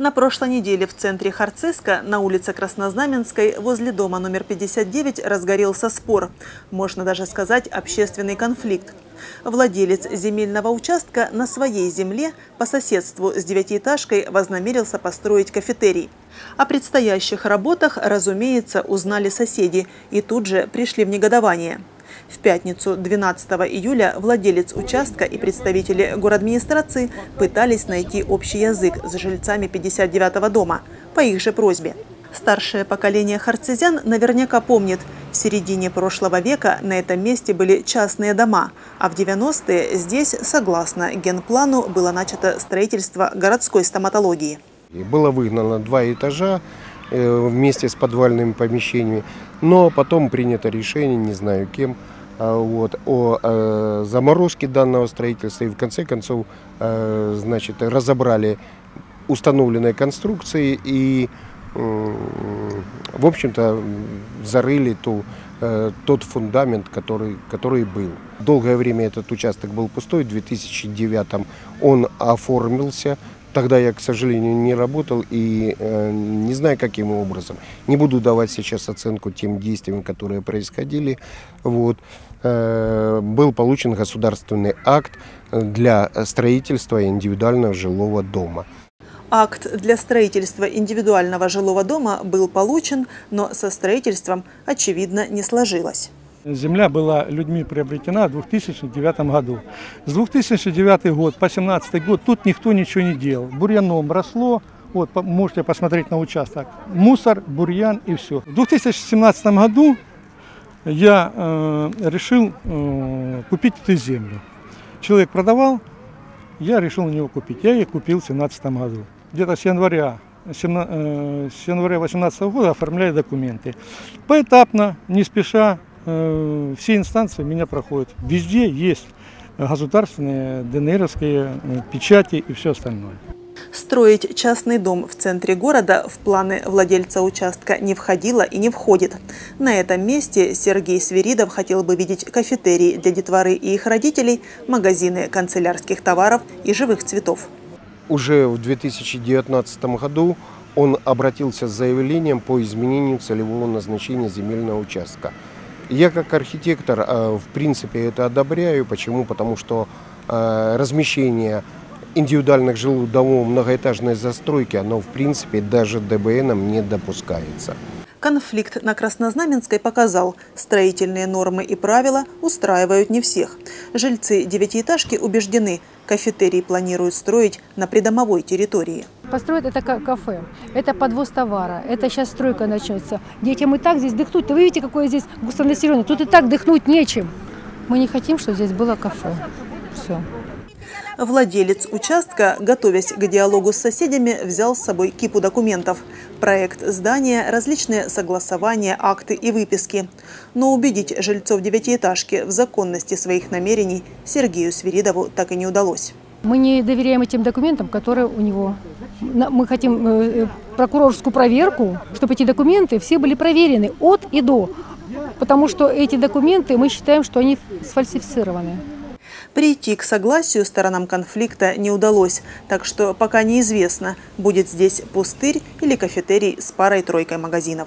На прошлой неделе в центре Харциска на улице Краснознаменской возле дома номер 59 разгорелся спор. Можно даже сказать, общественный конфликт. Владелец земельного участка на своей земле по соседству с девятиэтажкой вознамерился построить кафетерий. О предстоящих работах, разумеется, узнали соседи и тут же пришли в негодование. В пятницу, 12 июля, владелец участка и представители городадминистрации пытались найти общий язык с жильцами 59-го дома по их же просьбе. Старшее поколение харцизян наверняка помнит, в середине прошлого века на этом месте были частные дома, а в 90-е здесь, согласно генплану, было начато строительство городской стоматологии. Было выгнано 2 этажа вместе с подвальными помещениями, но потом принято решение, не знаю кем, о заморозке данного строительства и в конце концов разобрали установленные конструкции и, в общем-то, зарыли тот фундамент, который был. Долгое время этот участок был пустой, в 2009 он оформился. Тогда я, к сожалению, не работал и не знаю, каким образом. Не буду давать сейчас оценку тем действиям, которые происходили. Был получен государственный акт для строительства индивидуального жилого дома. Акт для строительства индивидуального жилого дома был получен, но со строительством, очевидно, не сложилось. Земля была людьми приобретена в 2009 году. С 2009 год по 2017 год тут никто ничего не делал. Бурьяном росло, вот можете посмотреть на участок. Мусор, бурьян и все. В 2017 году я решил купить эту землю. Человек продавал, я решил у него купить. Я ее купил в 2017 году. Где-то с января 2018 года оформляю документы. Поэтапно, не спеша, все инстанции меня проходят. Везде есть государственные, ДНРовские печати и все остальное. Строить частный дом в центре города в планы владельца участка не входило и не входит. На этом месте Сергей Свиридов хотел бы видеть кафетерий для детворы и их родителей, магазины канцелярских товаров и живых цветов. Уже в 2019 году он обратился с заявлением по изменению целевого назначения земельного участка. Я как архитектор, в принципе, это одобряю. Почему? Потому что размещение индивидуальных жилых домов многоэтажной застройки, оно, в принципе, даже ДБНом не допускается. Конфликт на Краснознаменской показал, строительные нормы и правила устраивают не всех. Жильцы девятиэтажки убеждены, кафетерий планируют строить на придомовой территории. Построят это кафе, это подвоз товара, это сейчас стройка начнется. Детям и так здесь дыхнуть. Вы видите, какое здесь густонаселенное. Тут и так дыхнуть нечем. Мы не хотим, чтобы здесь было кафе. Все. Владелец участка, готовясь к диалогу с соседями, взял с собой кипу документов. Проект здания, различные согласования, акты и выписки. Но убедить жильцов девятиэтажки в законности своих намерений Сергею Свиридову так и не удалось. Мы не доверяем этим документам, которые у него. Мы хотим прокурорскую проверку, чтобы эти документы все были проверены от и до. Потому что эти документы, мы считаем, что они сфальсифицированы. Прийти к согласию сторонам конфликта не удалось, так что пока неизвестно, будет здесь пустырь или кафетерий с парой-тройкой магазинов.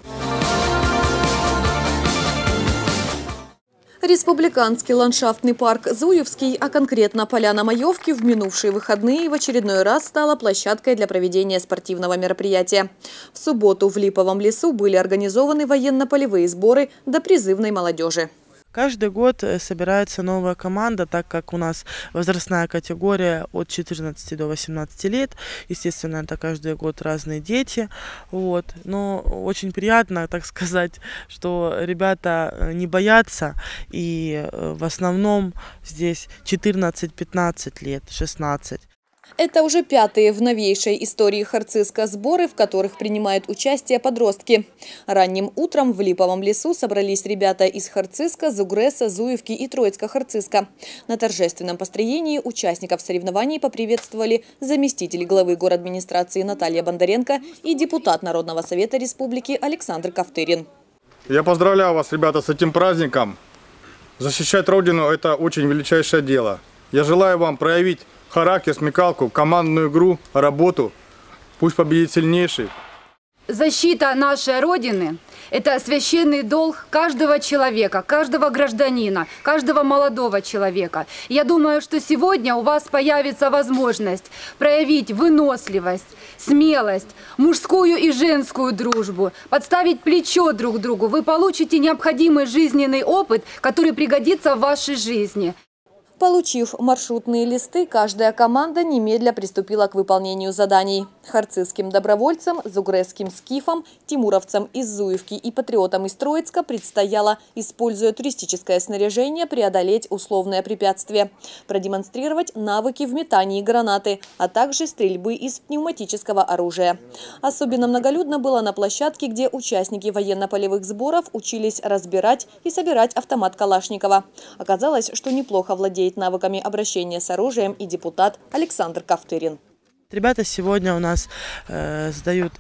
Республиканский ландшафтный парк Зуевский, а конкретно поляна Маевки, в минувшие выходные в очередной раз стала площадкой для проведения спортивного мероприятия. В субботу в Липовом лесу были организованы военно-полевые сборы для призывной молодежи. Каждый год собирается новая команда, так как у нас возрастная категория от 14 до 18 лет. Естественно, это каждый год разные дети. Но очень приятно, так сказать, что ребята не боятся. И в основном здесь 14-15 лет, 16. Это уже 5-е в новейшей истории Харциска сборы, в которых принимают участие подростки. Ранним утром в Липовом лесу собрались ребята из Харциска, Зугреса, Зуевки и Троицка-Харциска. На торжественном построении участников соревнований поприветствовали заместитель главы городадминистрации Наталья Бондаренко и депутат Народного совета республики Александр Ковтырин. Я поздравляю вас, ребята, с этим праздником. Защищать Родину – это очень величайшее дело. Я желаю вам проявить характер, смекалку, командную игру, работу Пусть победит сильнейший. Защита нашей Родины – это священный долг каждого человека, каждого гражданина, каждого молодого человека. Я думаю, что сегодня у вас появится возможность проявить выносливость, смелость, мужскую и женскую дружбу, подставить плечо друг другу. Вы получите необходимый жизненный опыт, который пригодится в вашей жизни. Получив маршрутные листы, каждая команда немедля приступила к выполнению заданий. Харцизским добровольцам, зугресским скифам, тимуровцам из Зуевки и патриотам из Троицка предстояло, используя туристическое снаряжение, преодолеть условное препятствие, продемонстрировать навыки в метании гранаты, а также стрельбы из пневматического оружия. Особенно многолюдно было на площадке, где участники военно-полевых сборов учились разбирать и собирать автомат Калашникова. Оказалось, что неплохо владеет навыками обращения с оружием и депутат Александр Ковтырин. Ребята сегодня у нас сдают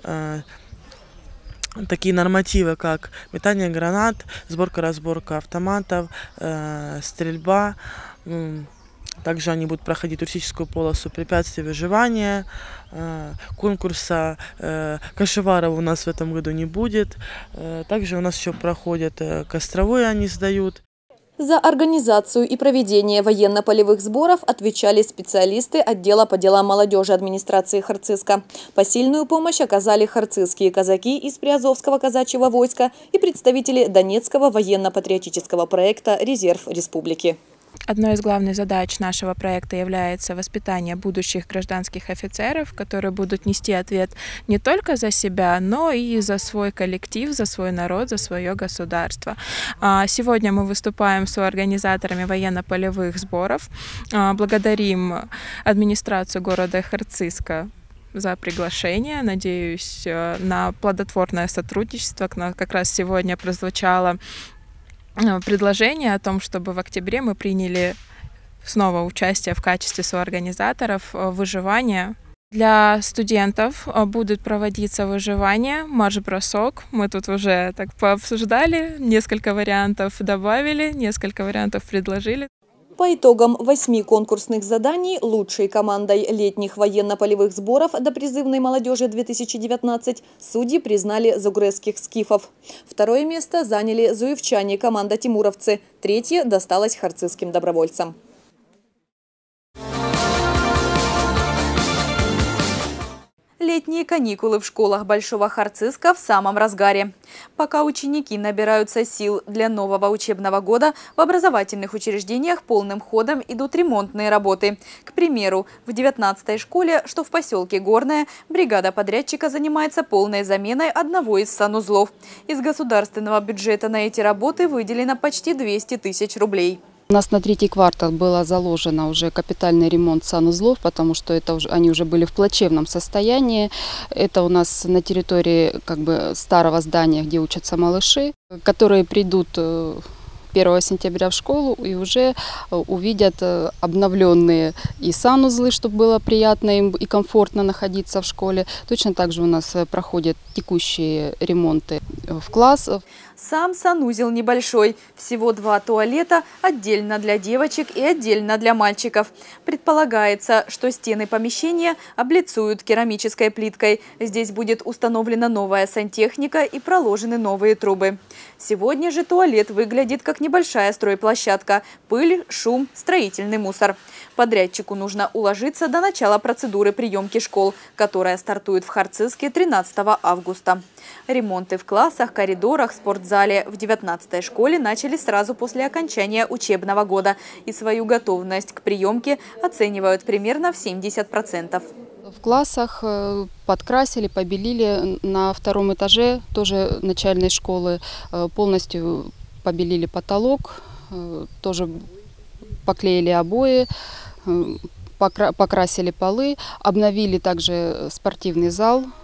такие нормативы, как метание гранат, сборка-разборка автоматов, стрельба. Также они будут проходить туристическую полосу препятствий выживания. Конкурса кашеваров у нас в этом году не будет. Также у нас еще проходят костровые, они сдают. За организацию и проведение военно-полевых сборов отвечали специалисты отдела по делам молодежи администрации Харциска. Посильную помощь оказали харцизские казаки из Приазовского казачьего войска и представители Донецкого военно-патриотического проекта «Резерв Республики». Одной из главных задач нашего проекта является воспитание будущих гражданских офицеров, которые будут нести ответ не только за себя, но и за свой коллектив, за свой народ, за свое государство. Сегодня мы выступаем с организаторами военно-полевых сборов. Благодарим администрацию города Харциска за приглашение. Надеюсь на плодотворное сотрудничество. Как раз сегодня прозвучало предложение о том, чтобы в октябре мы приняли снова участие в качестве соорганизаторов выживания. Для студентов будет проводиться выживание, марш-бросок. Мы тут уже так пообсуждали, несколько вариантов добавили, несколько вариантов предложили. По итогам 8 конкурсных заданий лучшей командой летних военно-полевых сборов до призывной молодежи 2019 судьи признали зугресских скифов. Второе место заняли зуевчане, команда тимуровцы. Третье досталось харцизским добровольцам. Летние каникулы в школах Большого Харциска в самом разгаре. Пока ученики набираются сил для нового учебного года, в образовательных учреждениях полным ходом идут ремонтные работы. К примеру, в 19-й школе, что в поселке Горное, бригада подрядчика занимается полной заменой одного из санузлов. Из государственного бюджета на эти работы выделено почти 200 тысяч рублей. У нас на третий квартал было заложено уже капитальный ремонт санузлов, потому что они уже были в плачевном состоянии. Это у нас на территории старого здания, где учатся малыши, которые придут 1 сентября в школу и уже увидят обновленные и санузлы, чтобы было приятно им и комфортно находиться в школе. Точно так же у нас проходят текущие ремонты в классах. Сам санузел небольшой. Всего 2 туалета, отдельно для девочек и отдельно для мальчиков. Предполагается, что стены помещения облицуют керамической плиткой. Здесь будет установлена новая сантехника и проложены новые трубы. Сегодня же туалет выглядит как небольшая стройплощадка. Пыль, шум, строительный мусор. Подрядчику нужно уложиться до начала процедуры приемки школ, которая стартует в Харцизске 13 августа. Ремонты в классах, коридорах, спортзале в 19-й школе начались сразу после окончания учебного года. И свою готовность к приемке оценивают примерно в 70%. В классах подкрасили, побелили. На 2-м этаже тоже начальной школы полностью побелили потолок, тоже поклеили обои, покрасили полы, обновили также спортивный зал.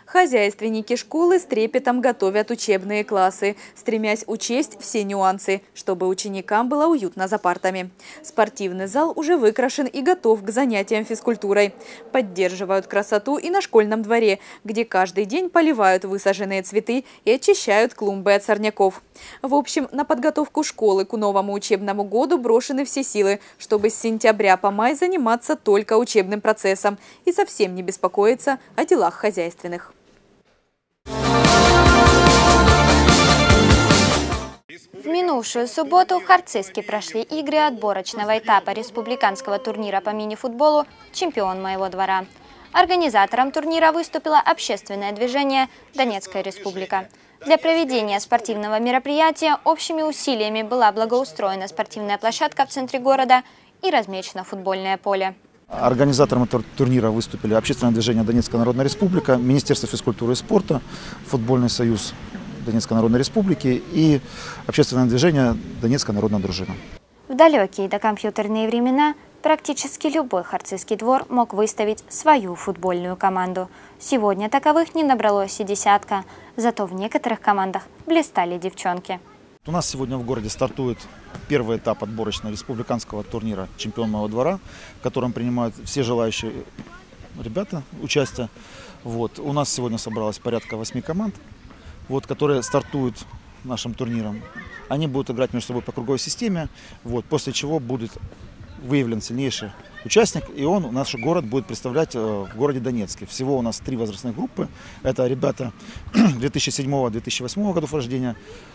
Хозяйственники школы с трепетом готовят учебные классы, стремясь учесть все нюансы, чтобы ученикам было уютно за партами. Спортивный зал уже выкрашен и готов к занятиям физкультурой. Поддерживают красоту и на школьном дворе, где каждый день поливают высаженные цветы и очищают клумбы от сорняков. В общем, на подготовку школы к новому учебному году брошены все силы, чтобы с сентября по май заниматься только учебным процессом и совсем не беспокоиться о делах хозяйственных. В минувшую субботу в Харцизске прошли игры отборочного этапа республиканского турнира по мини-футболу «Чемпион моего двора». Организатором турнира выступило общественное движение «Донецкая республика». Для проведения спортивного мероприятия общими усилиями была благоустроена спортивная площадка в центре города и размечено футбольное поле. Организатором этого турнира выступили общественное движение «Донецкая народная республика», Министерство физкультуры и спорта, Футбольный союз Донецкой народной республики и общественное движение «Донецкая народная дружина». В далекие докомпьютерные времена практически любой харцизский двор мог выставить свою футбольную команду. Сегодня таковых не набралось и десятка, зато в некоторых командах блистали девчонки. У нас сегодня в городе стартует первый этап отборочного республиканского турнира «Чемпион моего двора», в котором принимают все желающие ребята участие. У нас сегодня собралось порядка 8 команд, которые стартуют нашим турниром. Они будут играть между собой по круговой системе, после чего будет выявлен сильнейший участник, и он наш город будет представлять в городе Донецке. Всего у нас 3 возрастных группы. Это ребята 2007-2008 годов рождения,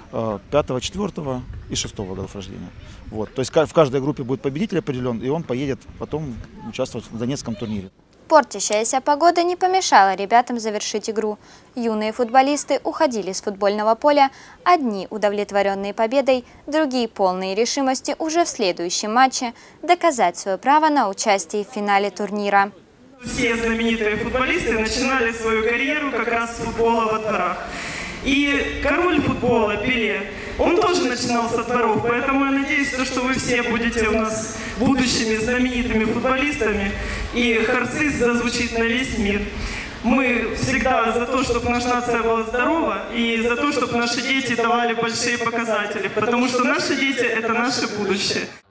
5, 4 и 6 годов рождения. То есть в каждой группе будет победитель определен, и он поедет потом участвовать в Донецком турнире. Портящаяся погода не помешала ребятам завершить игру. Юные футболисты уходили с футбольного поля, одни удовлетворенные победой, другие полные решимости уже в следующем матче доказать свое право на участие в финале турнира. Все знаменитые футболисты начинали свою карьеру как раз с футбола во дворах. И король футбола Пеле, он тоже начинал со дворов, поэтому я надеюсь, что вы все будете у нас будущими знаменитыми футболистами, и Харциз зазвучит на весь мир. Мы всегда за то, чтобы наша нация была здорова, и за то, чтобы наши дети давали большие показатели, потому что наши дети – это наше будущее.